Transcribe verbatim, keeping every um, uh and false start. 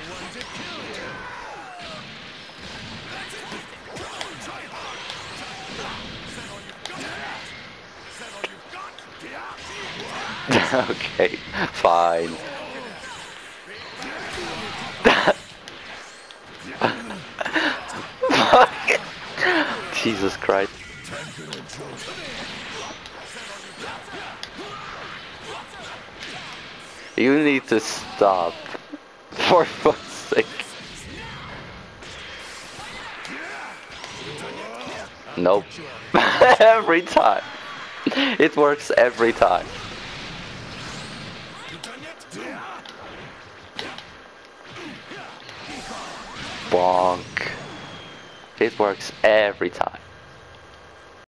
Okay, fine. Jesus Christ. You need to stop. For fuck's sake. Nope. Every time. It works every time. Bonk. It works every time.